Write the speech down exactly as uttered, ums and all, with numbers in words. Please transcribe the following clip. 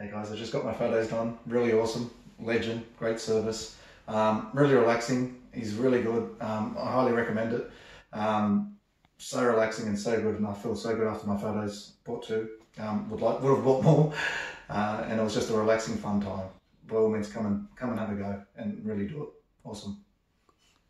Hey guys, I just got my photos done. Really awesome. Legend. Great service. Um, really relaxing. He's really good. Um, I highly recommend it. Um, so relaxing and so good, and I feel so good after my photos. Bought two. Um, would like would have bought more, uh, and it was just a relaxing, fun time. By all means, come and come and have a go and really do it. Awesome.